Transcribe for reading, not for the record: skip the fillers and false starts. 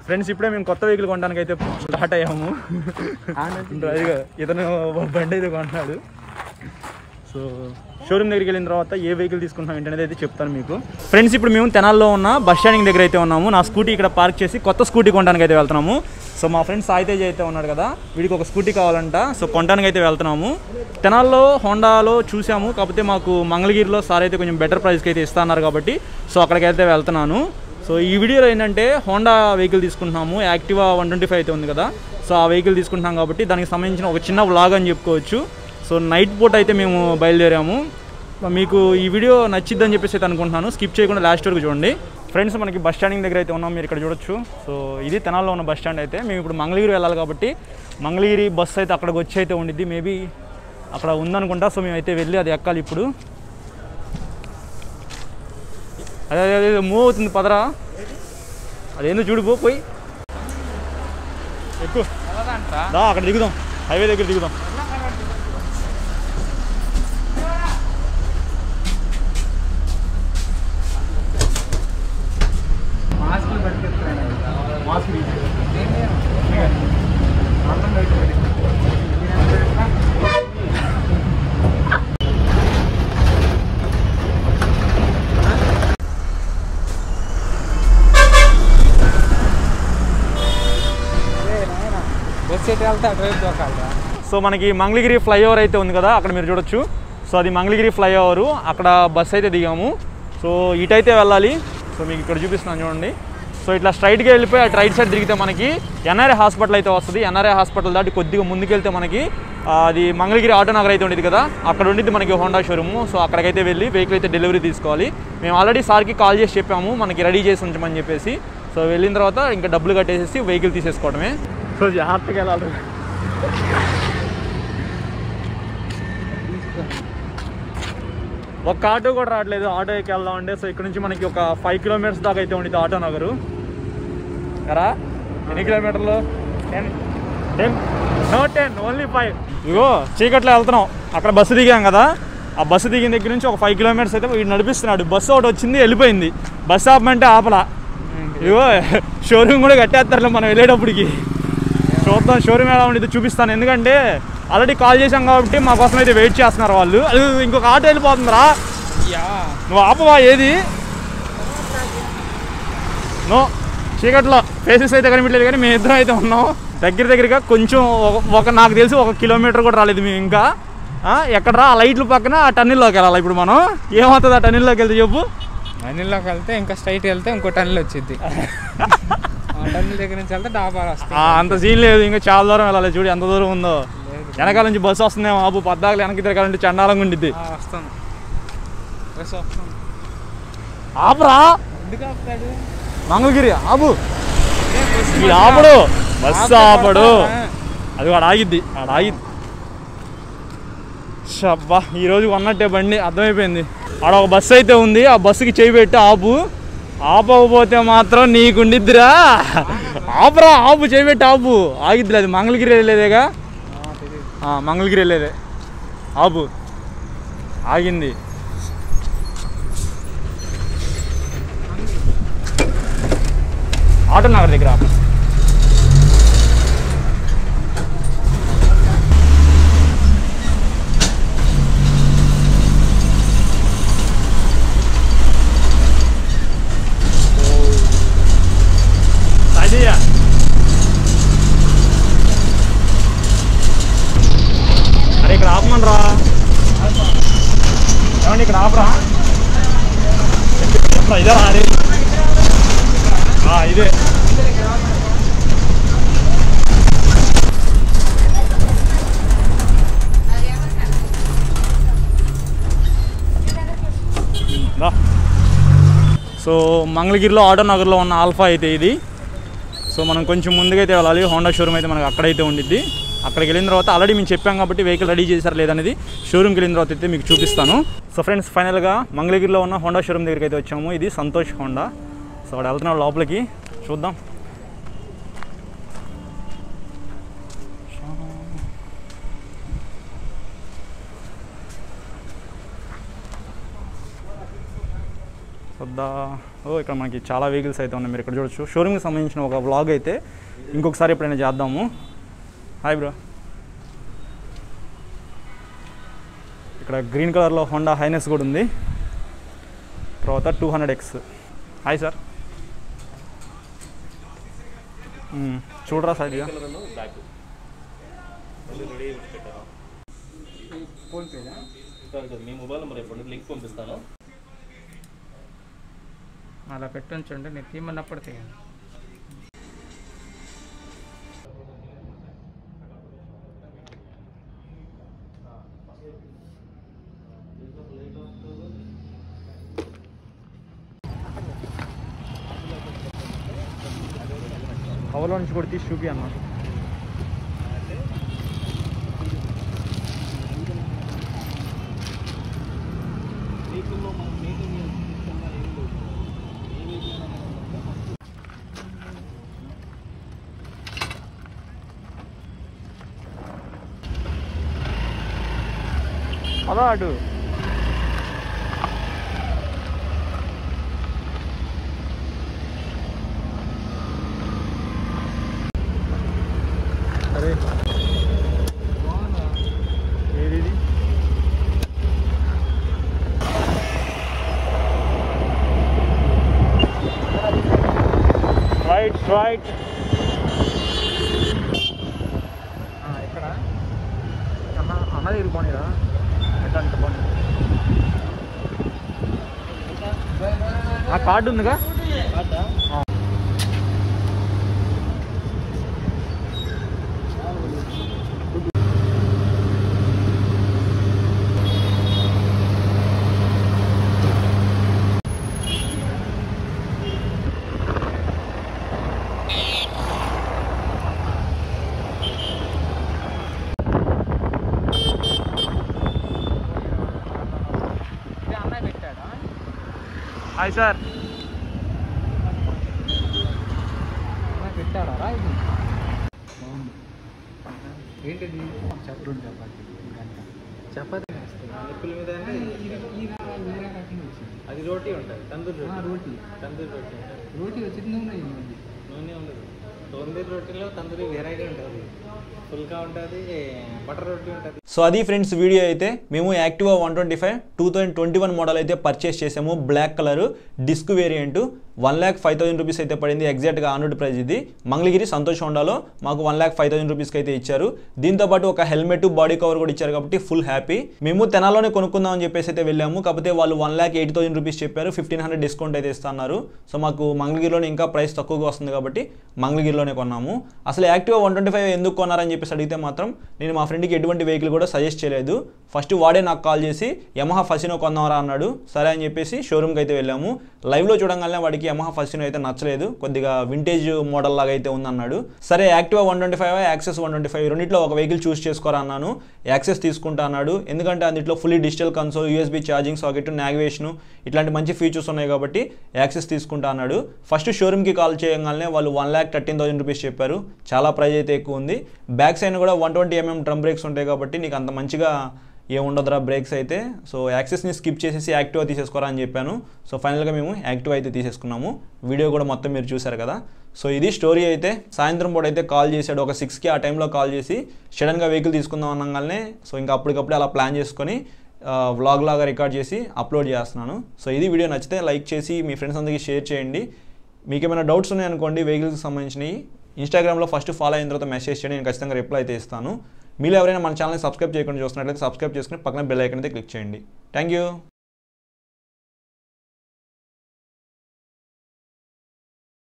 Friends ఇప్పుడే మేము కొత్త వెహికల్ కొనడానికి అయితే స్టార్ట్ అయ్యాము. ఇతను బండి అయితే కొంటున్నాడు. సో షోరూమ్ దగ్గరికి వెళ్ళిన తర్వాత ఏ వెహికల్ తీసుకుంటాం ఏంటనేది అయితే చెప్తాను మీకు. ఫ్రెండ్స్ ఇప్పుడు మేము తెనాల్లో ఉన్న బస్ స్టాండింగ్ దగ్గర అయితే ఉన్నాము. నా స్కూటీ ఇక్కడ పార్క్ చేసి కొత్త స్కూటీ కొనడానికి అయితే వెళ్తున్నాము. సో మా ఫ్రెండ్ సాయితేజ్ అయితే ఉన్నాడు కదా, వీడికి ఒక స్కూటీ కావాలంట. సో కొనడానికి అయితే వెళ్తున్నాము. తెనాల్లో హోండాలో చూసాము, కాకపోతే మాకు మంగళగిరిలో సార్ అయితే కొంచెం బెటర్ ప్రైస్కి అయితే ఇస్తున్నారు కాబట్టి సో అక్కడికి అయితే వెళ్తున్నాను. సో ఈ వీడియోలో ఏంటంటే హోండా వెహికల్ తీసుకుంటున్నాము. యాక్టివా 125 అయితే ఉంది కదా, సో ఆ వెహికల్ తీసుకుంటున్నాం కాబట్టి దానికి సంబంధించిన ఒక చిన్న వ్లాగ్ అని చెప్పుకోవచ్చు. సో నైట్ పూట అయితే మేము బయలుదేరాము. మీకు ఈ వీడియో నచ్చిద్దని చెప్పేసి అయితే అనుకుంటున్నాను. స్కిప్ చేయకుండా లాస్ట్ వరకు చూడండి. ఫ్రెండ్స్ మనకి బస్ స్టాండింగ్ దగ్గర అయితే ఉన్నాం, మీరు ఇక్కడ చూడొచ్చు. సో ఇది తెనాల్లో ఉన్న బస్ స్టాండ్ అయితే. మేము ఇప్పుడు మంగళగిరి వెళ్ళాలి కాబట్టి మంగళగిరి బస్సు అయితే అక్కడికి వచ్చి అయితే ఉండిద్ది. మేబీ అక్కడ ఉందనుకుంటా. సో మేమైతే వెళ్ళి అది ఎక్కాలి ఇప్పుడు. అదే అదే మూవ్ అవుతుంది, పదరా. అదేందో చూడిపో, పోయి ఎక్కువ అక్కడ దిగుదాం, హైవే దగ్గర దిగుదాం. సో మనకి మంగళగిరి ఫ్లైఓవర్ అయితే ఉంది కదా, అక్కడ మీరు చూడొచ్చు. సో అది మంగళగిరి ఫ్లైఓవరు, అక్కడ బస్ అయితే దిగాము. సో ఇటైతే వెళ్ళాలి. సో మీకు ఇక్కడ చూపిస్తున్నాను చూడండి. సో ఇట్లా స్ట్రైట్గా వెళ్ళిపోయి అటు రైట్ సైడ్ తిరిగితే మనకి ఎన్ఆర్ఐ హాస్పిటల్ అయితే వస్తుంది. ఎన్ఆర్ఐ హాస్పిటల్ దాటి కొద్దిగా ముందుకెళ్తే మనకి అది మంగళగిరి ఆటో నగర్ అయితే ఉండేది కదా, అక్కడ ఉండిద్ది మనకి హోండా షోరూము. సో అక్కడికైతే వెళ్ళి వెహికల్ అయితే డెలివరీ తీసుకోవాలి. మేము ఆల్రెడీ సార్కి కాల్ చేసి చెప్పాము మనకి రెడీ చేసి ఉంచమని చెప్పేసి. సో వెళ్ళిన తర్వాత ఇంకా డబ్బులు కట్టేసేసి వెహికల్ తీసేసుకోవడమే. సో జాగ్రత్తగా వెళ్ళాలి. ఒక్క ఆటో కూడా రావట్లేదు, ఆటో ఎక్కి వెళ్దామంటే. సో ఇక్కడ నుంచి మనకి ఒక 5 కిలోమీటర్స్ దాకా అయితే ఉండేది ఆటో నగరు. కదా ఎన్ని కిలోమీటర్లు? 10 ఓన్లీ 5. ఇగో చీకట్లో వెళ్తున్నాం. అక్కడ బస్సు దిగాం కదా, ఆ బస్సు దిగిన దగ్గర నుంచి ఒక 5 కిలోమీటర్స్ అయితే వీడు నడిపిస్తున్నాడు. బస్సు ఒకటి వచ్చింది, వెళ్ళిపోయింది. బస్సు ఆపమంటే ఆపలా. ఇగో షోరూమ్ కూడా కట్టేస్తారులే మనం వెళ్ళేటప్పటికి. చూద్దాం షోరూమ్ ఎలా ఉండేది చూపిస్తాను. ఎందుకంటే ఆల్రెడీ కాల్ చేసాం కాబట్టి మా కోసం అయితే వెయిట్ చేస్తున్నారు వాళ్ళు. అది ఇంకొక ఆటో వెళ్ళిపోతుందిరా, నువ్వు ఆపవా? ఏది నో, చీకట్లో ఫేసెస్ అయితే కనిపించలేదు కానీ మేము ఇద్దరం అయితే ఉన్నాం. దగ్గరగా కొంచెం నాకు తెలిసి 1 కిలోమీటర్ కూడా రాలేదు మేము ఇంకా. ఎక్కడరా ఆ లైట్ల పక్కన ఆ టన్నెల్లోకి వెళ్ళాలి ఇప్పుడు మనం. ఏమవుతుంది ఆ టన్నెల్లోకి వెళ్తే చెప్పు? టన్నెల్లోకి వెళ్తే ఇంకా స్ట్రైట్ వెళ్తే ఇంకో టన్నెల్ వచ్చింది. టన్నెల్ దగ్గర నుంచి వెళ్తే డాబా వస్తుంది. అంత సీన్ లేదు, ఇంకా చాలా దూరం వెళ్ళాలి. చూడు ఎంత దూరం ఉందో. వెనకాల నుంచి బస్సు వస్తుందేమో. ఆపు, పద్దాకలు వెనక్కి తిరగాలంటే చండాలంగా ఉండిద్ది. వస్తాను ఆపురా, మంగళగిరి ఆపు. ఆపడు, బస్సు ఆపడు. అది వాడు ఆగిద్ది, వాడు ఆగిద్ది. అబ్బా ఈరోజు కొన్నట్టే బండి, అర్థమైపోయింది. ఆడ ఒక బస్సు అయితే ఉంది, ఆ బస్సుకి చేయి పెట్టి ఆపు. ఆపకపోతే మాత్రం నీకుండిద్దిరా. ఆపురా, ఆపు, చేయి పెట్టి ఆపు. ఆగిద్ది. అది మంగళగిరి వెళ్ళేదేగా, మంగళగిరి వెళ్ళేదే. ఆపు, ఆగింది. ఆటో నగర్ దగ్గర ఆపు. అరే ఇక్కడ ఆపమని రా. ఏమండి ఇక్కడ ఆపరా. ఇదే అరే ఇదే. సో మంగళగిరిలో ఆటో నగర్లో ఉన్న ఆల్ఫా అయితే ఇది. సో మనం కొంచెం ముందుకైతే వెళ్ళాలి. హోండా షోరూమ్ అయితే మనకు అక్కడైతే ఉండిద్ది. అక్కడికి వెళ్ళిన తర్వాత ఆల్రెడీ మేము చెప్పాం కాబట్టి వెహికల్ రెడీ చేశారు లేదనేది షోరూమ్కి వెళ్ళిన తర్వాత అయితే మీకు చూపిస్తాను. సో ఫ్రెండ్స్ ఫైనల్గా మంగళగిరిలో ఉన్న హోండా షోరూమ్ దగ్గరికి అయితే వచ్చాము. ఇది సంతోష్ హోండా. సో అక్కడ వెళ్తున్నాడు లోపలికి, చూద్దాం. వద్దా ఇక్కడ మనకి చాలా వెహికల్స్ అయితే ఉన్నాయి, మీరు ఇక్కడ చూడొచ్చు. షోరూమ్కి సంబంధించిన ఒక వ్లాగ్ అయితే ఇంకొకసారి ఎప్పుడైనా చేద్దాము. Hi bro. ఇక్కడ గ్రీన్ కలర్లో హోండా హైనెస్ కూడా ఉంది. తర్వాత 200X. Hi sir. చూడరా సార్ ఇక మీ మొబైల్ నెంబర్ ఇవ్వండి, లింక్ పంపిస్తాను. అలా పెట్టండి, నేను తీయమన్నప్పుడు తీయండి. కవర్లో నుంచి కూడా తీసి చూపి అన్న. అదా అటు అరే ఏది రైట్ ఇక్కడ అన్నది ఇరుకోనిరా ఎట్లా పోనీ. ఆ కార్డు ఉందిగా. Hi sir. పెట్టారా ఇది ఏంటిది? చపాతి చపాతి నిప్పుల మీద అది రోటీ ఉంటుంది, తందూరి రోటీ. రోటీ వచ్చింది నూనె ఉండదు. తొందూరి రోటీలో తందూరి వెరైటీ ఉంటుంది, ఫుల్గా ఉంటుంది, బటర్ రోటీ ఉంటుంది. సో అది ఫ్రెండ్స్ వీడియో అయితే. మేము యాక్టివా 125 2021 మోడల్ అయితే పర్చేస్ చేసాము. Black colour disc variant 1,05,000 rupees అయితే పడింది. ఎగ్జాక్ట్గా ఆన్రోడ్ ప్రైస్ ఇది. మంగళగిరి సంతోష్ హోండాలో మాకు 1,05,000 రూపీస్కి అయితే ఇచ్చారు. దీంతోపాటు ఒక హెల్మెట్ బాడీ కవర్ కూడా ఇచ్చారు కాబట్టి ఫుల్ హ్యాపీ. మేము తెనాలోనే కొనుక్కుందాం అని చెప్పేసి అయితే వెళ్ళాము. కాకపోతే వాళ్ళు 1,80,000 రూపీస్ చెప్పారు. 1,500 డిస్కౌంట్ అయితే ఇస్తున్నారు. సో మాకు మంగళగిరిలోనే ఇంకా ప్రైస్ తక్కువగా వస్తుంది కాబట్టి మంగళగిరిలోనే కొన్నాము. అసలు యాక్టివా 125 ఎందుకు కొన్నారని చెప్పేసి అడిగితే మాత్రం నేను మా ఫ్రెండ్కి ఎటువంటి వెహికల్ కూడా సజెస్ట్ చేయలేదు. ఫస్ట్ వాడే నాకు కాల్ చేసి యమహా ఫసినో కొందామరా అన్నాడు. సరే అని చెప్పేసి షోరూమ్కి అయితే వెళ్ళాము. లైవ్లో చూడంగానే వాడికి యమహా ఫసినో అయితే నచ్చలేదు, కొద్దిగా వింటేజ్ మోడల్ లాగా అయితే ఉందన్నాడు. సరే యాక్టివా 125 యాక్సెస్ 125 రెండిట్లో ఒక వెహికల్ చూస్ చేసుకోరా అన్నాను. యాక్సెస్ తీసుకుంటా అన్నాడు. ఎందుకంటే అందులో fully digital console, USB charging socket, navigation ఇట్లాంటి మంచి ఫీచర్స్ ఉన్నాయి కాబట్టి యాక్సెస్ తీసుకుంటా అన్నాడు. ఫస్ట్ షోరూమ్కి కాల్ చేయగానే వాళ్ళు 1,13,000 రూపీస్ చెప్పారు. చాలా ప్రైస్ అయితే ఎక్కువ ఉంది. బ్యాక్ సైడ్ కూడా 120mm డ్రమ్ బ్రేక్స్ ఉంటాయి కాబట్టి నీకు అంత మంచిగా ఏముండదురా బ్రేక్స్ అయితే. సో యాక్సెస్ని స్కిప్ చేసేసి యాక్టివా తీసేసుకోరా అని చెప్పాను. సో ఫైనల్గా మేము యాక్టివా అయితే తీసేసుకున్నాము. వీడియో కూడా మొత్తం మీరు చూశారు కదా. సో ఇది స్టోరీ అయితే. సాయంత్రం పూట అయితే కాల్ చేశాడు, ఒక 6కి ఆ టైంలో కాల్ చేసి సడన్గా వెహికల్ తీసుకుందాం అనగానే సో ఇంకా అప్పటికప్పుడే అలా ప్లాన్ చేసుకొని వ్లాగ్ లాగా రికార్డ్ చేసి అప్లోడ్ చేస్తున్నాను. సో ఇది వీడియో నచ్చితే లైక్ చేసి మీ ఫ్రెండ్స్ అందరికీ షేర్ చేయండి. మీకు ఏమైనా డౌట్స్ ఉన్నాయనుకోండి వెహికల్కి సంబంధించినవి, ఇన్స్టాగ్రామ్లో ఫస్ట్ ఫాలో అయిన తర్వాత మెసేజ్ చేయండి, నేను ఖచ్చితంగా రిప్లై అయితే ఇస్తాను. మీరు ఎవరైనా మన ఛానల్ని సబ్స్క్రైబ్ చేయకుండా చూస్తున్నట్లయితే సబ్స్క్రైబ్ చేసుకుని పక్కన బెల్ ఐకాన్ అయితే క్లిక్ చేయండి. Thank you.